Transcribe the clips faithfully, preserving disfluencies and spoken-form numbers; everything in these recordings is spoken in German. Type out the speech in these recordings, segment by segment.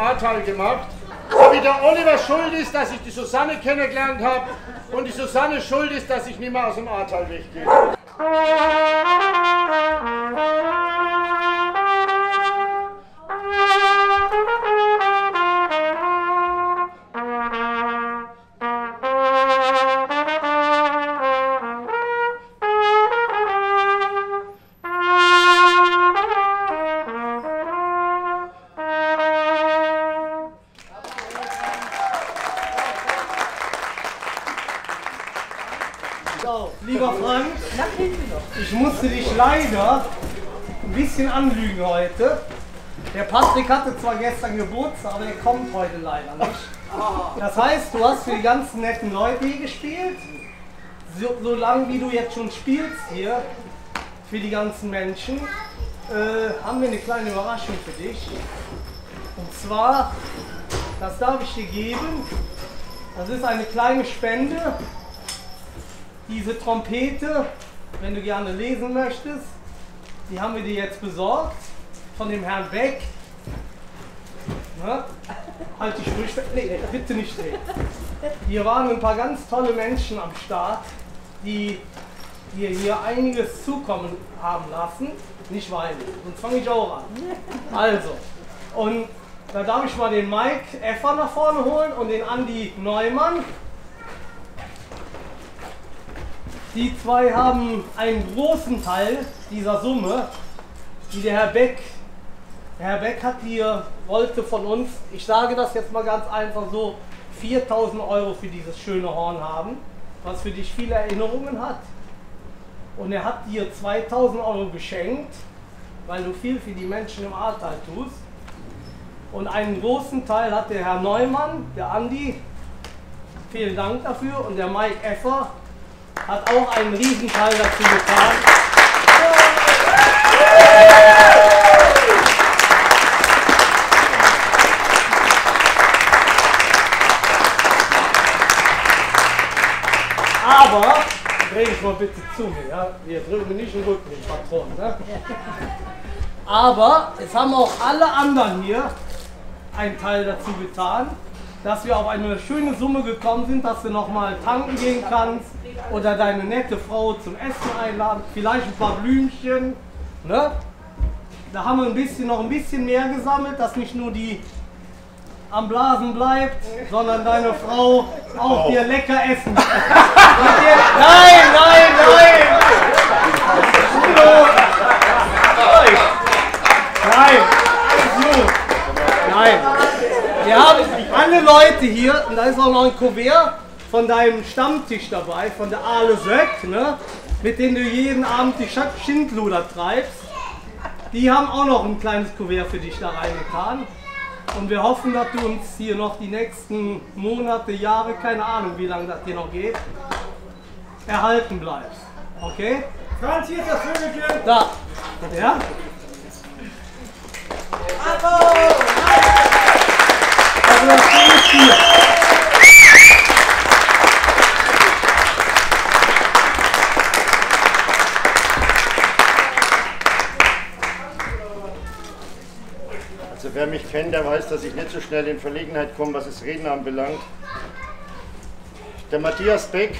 Ahrtal gemacht. So wie der Oliver schuld ist, dass ich die Susanne kennengelernt habe und die Susanne schuld ist, dass ich nicht mehr aus dem Ahrtal weggehe. Lieber Frank, ich musste dich leider ein bisschen anlügen heute. Der Patrick hatte zwar gestern Geburtstag, aber er kommt heute leider nicht. Das heißt, du hast für die ganzen netten Leute hier gespielt. So, so lange wie du jetzt schon spielst hier, für die ganzen Menschen, äh, haben wir eine kleine Überraschung für dich. Und zwar, das darf ich dir geben, das ist eine kleine Spende. Diese Trompete, wenn du gerne lesen möchtest, die haben wir dir jetzt besorgt von dem Herrn Beck. Na, halt dich ruhig, nee, bitte nicht drehen. Hier waren ein paar ganz tolle Menschen am Start, die dir hier einiges zukommen haben lassen. Nicht weinen, sonst fange ich auch an. Also, und da darf ich mal den Mike Effer nach vorne holen und den Andi Neumann. Die zwei haben einen großen Teil dieser Summe, die der Herr Beck, der Herr Beck hat hier, wollte von uns, ich sage das jetzt mal ganz einfach so, viertausend Euro für dieses schöne Horn haben, was für dich viele Erinnerungen hat. Und er hat dir zweitausend Euro geschenkt, weil du viel für die Menschen im Ahrtal tust. Und einen großen Teil hat der Herr Neumann, der Andi, vielen Dank dafür, und der Mike Effer hat auch einen Riesenteil dazu getan. Aber, dreh ich mal bitte zu mir, ja? Wir drücken nicht den Rücken, den Patron. Ne? Aber es haben auch alle anderen hier einen Teil dazu getan, dass wir auf eine schöne Summe gekommen sind, dass du nochmal tanken gehen kannst oder deine nette Frau zum Essen einladen, vielleicht ein paar Blümchen. Ne? Da haben wir ein bisschen, noch ein bisschen mehr gesammelt, dass nicht nur die am Blasen bleibt, sondern deine Frau auch dir lecker essen. Nein, nein, nein! Nein! So. Nein! Wir haben alle Leute hier, und da ist auch noch ein Kuvert von deinem Stammtisch dabei, von der Aale Söck, ne, mit denen du jeden Abend die Schindluder treibst. Die haben auch noch ein kleines Kuvert für dich da reingetan. Und wir hoffen, dass du uns hier noch die nächsten Monate, Jahre, keine Ahnung wie lange das hier noch geht, erhalten bleibst. Okay? Franz, hier ist das Vögelchen. Da. Ja? Bravo! Also das ist hier. Also wer mich kennt, der weiß, dass ich nicht so schnell in Verlegenheit komme, was das Reden anbelangt. Der Matthias Beck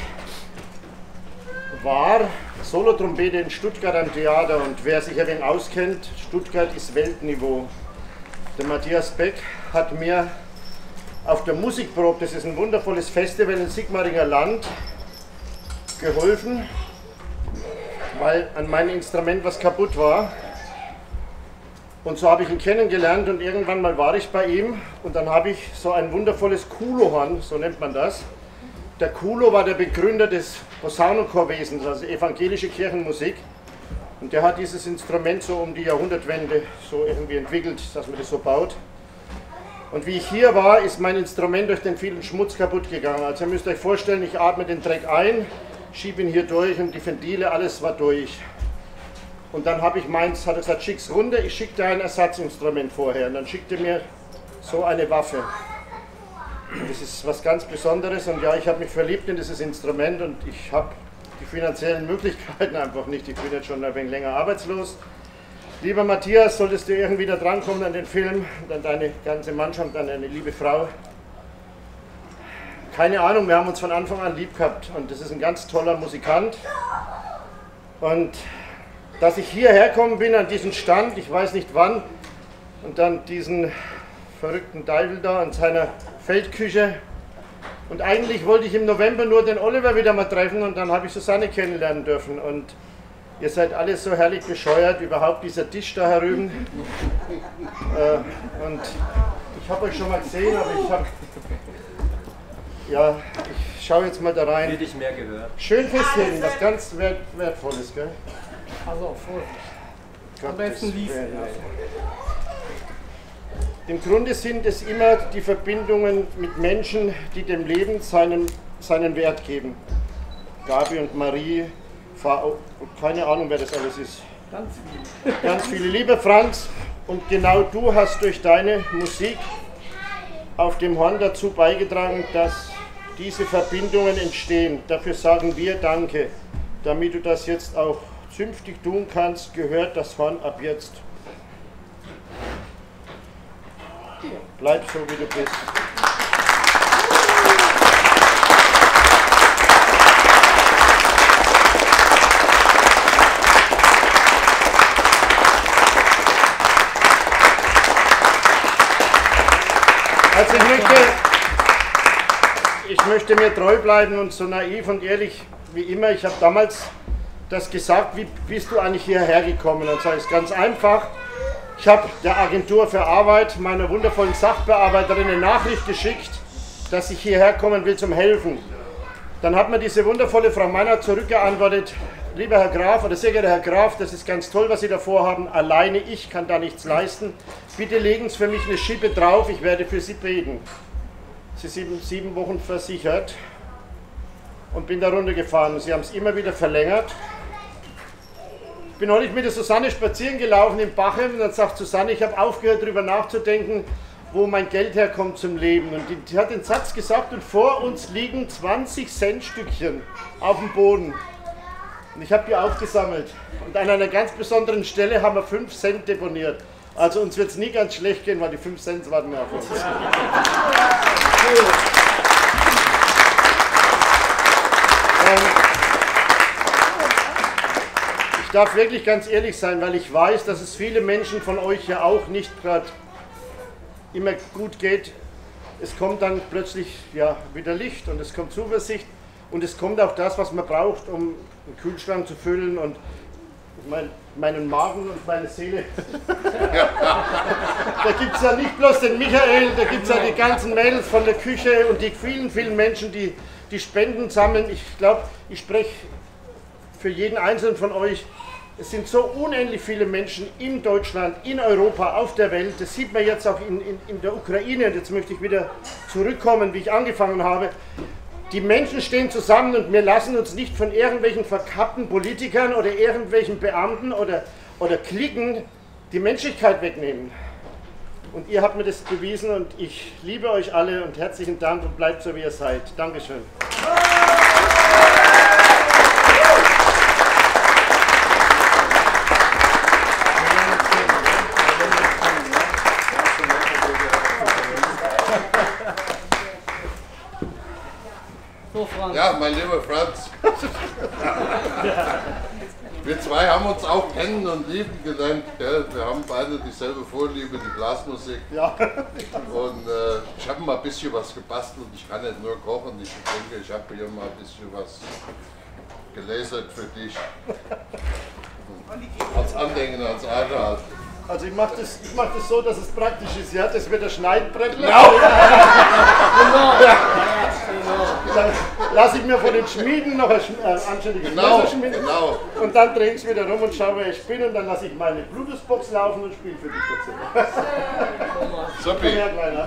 war Solotrompete in Stuttgart am Theater, und wer sich ein wenig auskennt, Stuttgart ist Weltniveau. Der Matthias Beck hat mir auf der Musikprobe, das ist ein wundervolles Festival in Sigmaringen Land, geholfen, weil an meinem Instrument was kaputt war. Und so habe ich ihn kennengelernt, und irgendwann mal war ich bei ihm, und dann habe ich so ein wundervolles Kulohorn, so nennt man das. Der Kulo war der Begründer des Posaunenchorwesens, also evangelische Kirchenmusik. Und der hat dieses Instrument so um die Jahrhundertwende so irgendwie entwickelt, dass man das so baut. Und wie ich hier war, ist mein Instrument durch den vielen Schmutz kaputt gegangen. Also ihr müsst euch vorstellen, ich atme den Dreck ein, schiebe ihn hier durch, und die Ventile, alles war durch. Und dann habe ich meins, hat er gesagt, schick's runter, ich schickte ein Ersatzinstrument vorher. Und dann schickte mir so eine Waffe. Das ist was ganz Besonderes, und ja, ich habe mich verliebt in dieses Instrument, und ich habe die finanziellen Möglichkeiten einfach nicht. Ich bin jetzt schon ein wenig länger arbeitslos. Lieber Matthias, solltest du irgendwie da drankommen an den Film und an deine ganze Mannschaft, an deine liebe Frau. Keine Ahnung, wir haben uns von Anfang an lieb gehabt und das ist ein ganz toller Musikant. Und dass ich hierher gekommen bin an diesen Stand, ich weiß nicht wann, und dann diesen verrückten Teufel da an seiner Feldküche. Und eigentlich wollte ich im November nur den Oliver wieder mal treffen und dann habe ich Susanne kennenlernen dürfen. Und ihr seid alle so herrlich bescheuert, überhaupt dieser Tisch da herüben. äh, und ich habe euch schon mal gesehen, aber ich habe... Ja, ich schaue jetzt mal da rein. Wird dich mehr gehört. Schön festheben, was ganz wert, Wertvolles, gell? Also, Vorsicht. Am besten liest ihr. Im Grunde sind es immer die Verbindungen mit Menschen, die dem Leben seinen, seinen Wert geben. Gabi und Marie, keine Ahnung, wer das alles ist. Ganz viele. Ganz viele. Lieber Franz, und genau du hast durch deine Musik auf dem Horn dazu beigetragen, dass diese Verbindungen entstehen. Dafür sagen wir Danke. Damit du das jetzt auch zünftig tun kannst, gehört das Horn ab jetzt. Bleib so, wie du bist. Also ich möchte, ich möchte mir treu bleiben und so naiv und ehrlich wie immer. Ich habe damals das gesagt, wie bist du eigentlich hierher gekommen? Und so ist ganz einfach. Ich habe der Agentur für Arbeit, meiner wundervollen Sachbearbeiterin, eine Nachricht geschickt, dass ich hierher kommen will zum Helfen. Dann hat mir diese wundervolle Frau Meiner zurückgeantwortet: Lieber Herr Graf oder sehr geehrter Herr Graf, das ist ganz toll, was Sie da vorhaben. Alleine ich kann da nichts leisten. Bitte legen Sie für mich eine Schippe drauf, ich werde für Sie beten. Sie sind sieben Wochen versichert und bin da runtergefahren. Sie haben es immer wieder verlängert. Ich bin neulich mit der Susanne spazieren gelaufen im Bachem und dann sagt Susanne, ich habe aufgehört darüber nachzudenken, wo mein Geld herkommt zum Leben. Und die, die hat den Satz gesagt, und vor uns liegen zwanzig Cent Stückchen auf dem Boden. Und ich habe die aufgesammelt. Und an einer ganz besonderen Stelle haben wir fünf Cent deponiert. Also uns wird es nie ganz schlecht gehen, weil die fünf Cent warten auf uns. Ich darf wirklich ganz ehrlich sein, weil ich weiß, dass es viele Menschen von euch ja auch nicht gerade immer gut geht. Es kommt dann plötzlich ja, wieder Licht und es kommt Zuversicht und es kommt auch das, was man braucht, um einen Kühlschrank zu füllen und mein, meinen Magen und meine Seele. Da gibt es ja nicht bloß den Michael, da gibt es ja die ganzen Mädels von der Küche und die vielen, vielen Menschen, die die Spenden sammeln. Ich glaube, ich spreche für jeden Einzelnen von euch. Es sind so unendlich viele Menschen in Deutschland, in Europa, auf der Welt. Das sieht man jetzt auch in, in, in der Ukraine. Und jetzt möchte ich wieder zurückkommen, wie ich angefangen habe. Die Menschen stehen zusammen und wir lassen uns nicht von irgendwelchen verkappten Politikern oder irgendwelchen Beamten oder, oder Klicken die Menschlichkeit wegnehmen. Und ihr habt mir das bewiesen und ich liebe euch alle und herzlichen Dank und bleibt so, wie ihr seid. Dankeschön. So, Franz. Ja, mein lieber Franz. Wir zwei haben uns auch kennen und lieben gelernt. Gell? Wir haben beide dieselbe Vorliebe, die Blasmusik. Ja. Und äh, ich habe mal ein bisschen was gebastelt. Ich kann nicht nur kochen. Ich denke, ich habe hier mal ein bisschen was gelesen für dich. Als Andenken ans Ahrtal. Also ich mache das, ich mach das so, dass es praktisch ist. Ja? Das wird ein Schneidbrett. Genau. Dann lasse ich mir von den Schmieden noch ein äh, anständiges Genau, Messer schmieden. genau. Und dann drehe ich es wieder rum und schaue, wer ich bin. Und dann lasse ich meine Bluetooth-Box laufen und spiele für dich dazu. Komm Supi. her, Kleiner.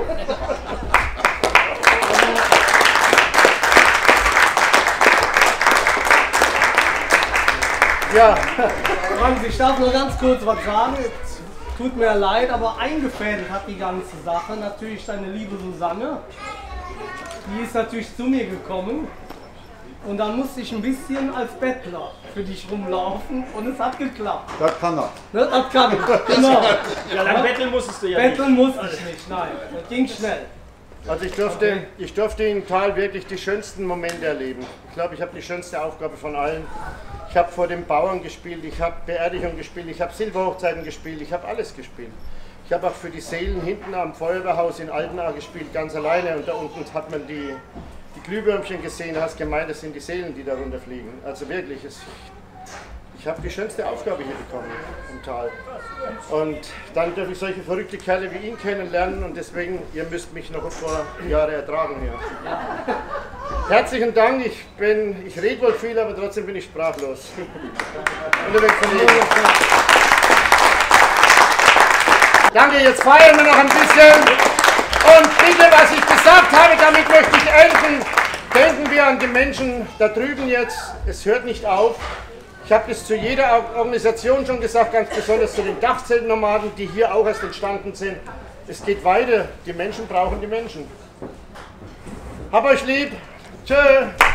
Ja, Franz, ich darf nur ganz kurz was sagen. Es tut mir leid, aber eingefädelt hat die ganze Sache natürlich deine liebe Susanne. Die ist natürlich zu mir gekommen Und dann musste ich ein bisschen als Bettler für dich rumlaufen und es hat geklappt. Das kann er. Ne, das kann ich, genau. Ja, dann betteln musstest du ja Betteln musste ich nicht, nein, das ging schnell. Also ich durfte, ich durfte in Thal wirklich die schönsten Momente erleben. Ich glaube, ich habe die schönste Aufgabe von allen. Ich habe vor den Bauern gespielt, ich habe Beerdigung gespielt, ich habe Silberhochzeiten gespielt, ich habe alles gespielt. Ich habe auch für die Seelen hinten am Feuerwehrhaus in Altenahr gespielt, ganz alleine. Und da unten hat man die, die Glühwürmchen gesehen, hast gemeint, das sind die Seelen, die da runterfliegen. Also wirklich, es, ich habe die schönste Aufgabe hier bekommen im Tal. Und dann darf ich solche verrückte Kerle wie ihn kennenlernen und deswegen, ihr müsst mich noch ein paar Jahre ertragen hier. Herzlichen Dank, ich, bin, ich rede wohl viel, aber trotzdem bin ich sprachlos. Unterwegs von Ihnen. Danke, jetzt feiern wir noch ein bisschen. Und bitte, was ich gesagt habe, damit möchte ich enden. Denken wir an die Menschen da drüben jetzt. Es hört nicht auf. Ich habe das zu jeder Organisation schon gesagt, ganz besonders zu den Dachzeltnomaden, die hier auch erst entstanden sind. Es geht weiter. Die Menschen brauchen die Menschen. Hab euch lieb. Tschö.